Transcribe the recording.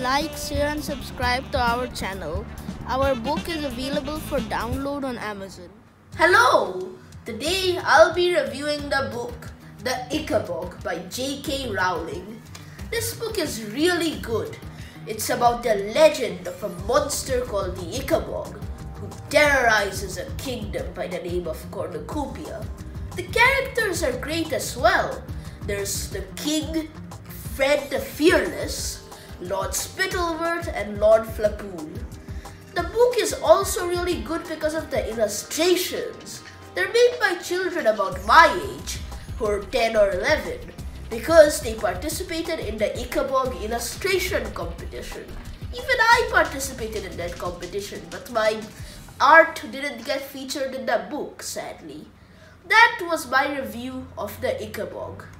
like, share and subscribe to our channel. Our book is available for download on Amazon. Hello! Today I'll be reviewing the book The Ickabog by J.K. Rowling. This book is really good. It's about the legend of a monster called the Ickabog who terrorizes a kingdom by the name of Cornucopia. The characters are great as well. There's the king, Fred the Fearless, Lord Spittleworth, and Lord Flapool. The book is also really good because of the illustrations. They're made by children about my age, who are 10 or 11, because they participated in the Ickabog illustration competition. Even I participated in that competition, but my art didn't get featured in the book, sadly. That was my review of the Ickabog.